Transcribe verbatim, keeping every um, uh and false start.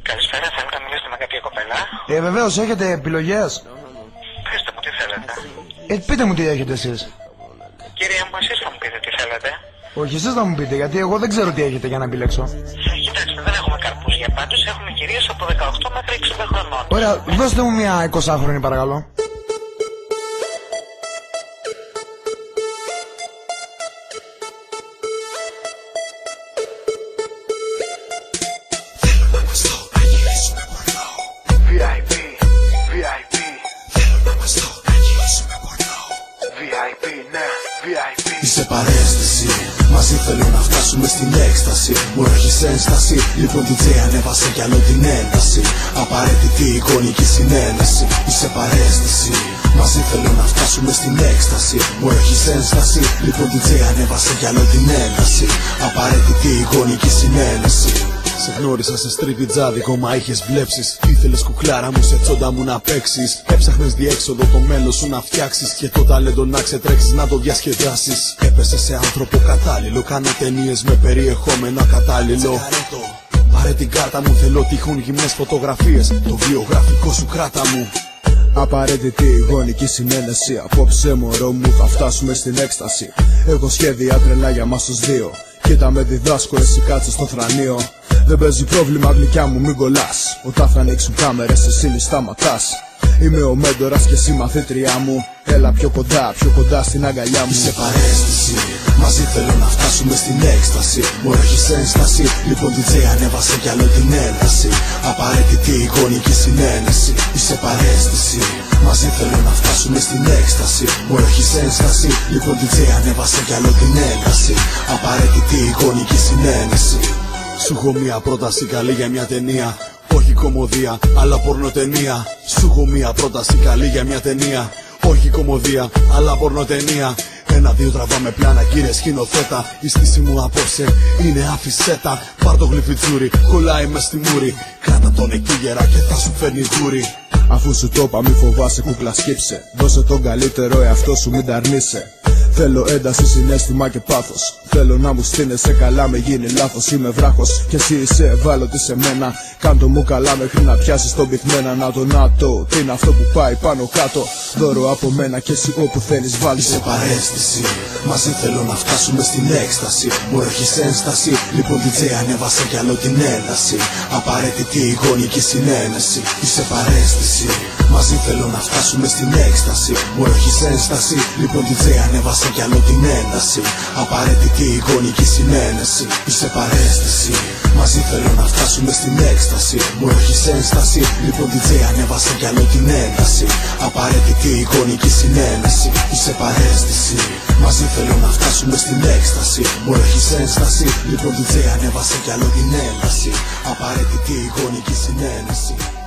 Καλησπέρα, θέλετε να μιλήσετε με κάποια κοπέλα? Ε, βεβαίως, έχετε επιλογές. Πείτε μου τι θέλετε. Ε, πείτε μου τι έχετε εσείς. Κύριε μου, εσείς θα μου πείτε τι θέλετε. Όχι, εσείς θα μου πείτε, γιατί εγώ δεν ξέρω τι έχετε για να επιλέξω. Ε, κοιτάξτε, δεν έχουμε καρπούζια πάντως, έχουμε κυρίως από δεκαοκτώ μέχρι εξήντα χρονών. Ωραία, δώστε μου μια εικοσάχρονη παρακαλώ. βι άι πι, βι άι πι. Θέλω να μας το να γυρίσουμε πορνό. βι άι πι, ναι, βι άι πι. Είσαι παρέστηση, μαζί θέλω να φτάσουμε στην έκσταση. Μου έχεις ένσταση, λοιπόν ντι τζέι ανέβασε κι άλλο την ένταση. Απαραίτητη εικονική συνένεση. Είσαι παρέστηση, μαζί θέλω να φτάσουμε στην έκσταση. Μου έχεις ένσταση, λοιπόν ντι τζέι ανέβασε κι άλλο την ένταση. Απαραίτητη εικονική συνένεση. Σε γνώρισα σε στρίβι τζάδικο, μα είχες βλέψεις. Ήθελες κουκλάρα μου σε τσόντα μου να παίξεις. Έψαχνες διέξοδο το μέλλον σου να φτιάξεις. Και το ταλέντο να ξετρέξεις να το διασκεδάσεις. Έπεσες σε άνθρωπο κατάλληλο. Κάνω ταινίες με περιεχόμενο ακατάλληλο. Πάρε την κάρτα μου, θέλω τυχόν γυμνές φωτογραφίες. Το βιογραφικό σου κράτα μου. Απαραίτητη γονική συνένεση. Απόψε μωρό μου θα φτάσουμε στην έκσταση. Έχω σχέδια τρελά για μας τους δύο. Κοίτα με διδάσκω, εσύ κάτσε στο θρανείο. Δεν παίζει πρόβλημα, γλυκιά μου μην κολλάς. Όταν θα ανοίξουν κάμερες εσύ μη σταματάς. Είμαι ο μέντορας και εσύ μαθήτριά μου. Έλα πιο κοντά, πιο κοντά στην αγκαλιά μου. Είσαι παρέστηση, μαζί θέλω να φτάσουμε στην έκσταση. Μου έχεις ένσταση, λοιπόν ντι τζέι ανέβασε κι άλλο την ένταση. Απαραίτητη εικονική συνένεση. Είσαι παρέστηση, μαζί θέλω να φτάσουμε στην έκσταση. Μου έχεις ένσταση, λοιπόν ντι τζέι ανέβασε κι άλλο την ένταση. Απαραίτητη εικονική συνένεση. Σου έχω μια πρόταση καλή για μια ταινία. Όχι κομμωδία, αλλά πορνοτενία. Σου έχω μια πρόταση καλή για μια ταινία. Όχι κομμωδία, αλλά πορνοτενία. Ένα-δύο τραβάμε πλάνα, κύριε σκηνοθέτα. Η στήση μου απόψε είναι αφισέτα. Πάρ' το γλυφιτσούρι, κολλάει μες στη μούρη. Κράτα τον εκεί γερά και θα σου φέρνει δούρι. Αφού σου το είπα μη φοβάσαι, κούκλα σκύψε. Δώσε τον καλύτερο εαυτό σου, μην ταρνείσαι. Θέλω ένταση, συναίσθημα και πάθος. Θέλω να μου στείνεσαι καλά, με γίνει λάθος. Είμαι βράχος και εσύ είσαι ευάλωτη σε μένα. Κάντο μου καλά μέχρι να πιάσεις τον πυθμένα. Να το να το, τι είναι αυτό που πάει πάνω κάτω. Δώρο από μένα και εσύ όπου θέλεις βάλεις. Είσαι παρέστηση, μαζί θέλω να φτάσουμε στην έκσταση. Μου έχεις ένσταση, λοιπόν ντι τζέι ανέβασε κι άλλο την ένταση. Απαραίτητη εικονική συνένεση. Είσαι παρέστηση, μαζί θέλω να φτάσουμε στην έκσταση. Μου έχεις ένσταση, λοιπόν ντι τζέι ανέβασε κι άλλο την ένταση. Απαραίτητη εικονική συνένεση. Είσαι παρέστηση, μαζί θέλω να φτάσουμε στην έκσταση. Μου έχεις ένσταση, λοιπόν ντι τζέι ανέβασε κι άλλο την ένταση. Απαραίτητη εικονική συνένεση. Είσαι παρέστηση, μαζί θέλω να φτάσουμε στην έκσταση. Μου έχεις ένσταση, λοιπόν ντι τζέι ανέβασε κι άλλο την ένταση. Απαραίτητη εικονική συνένεση.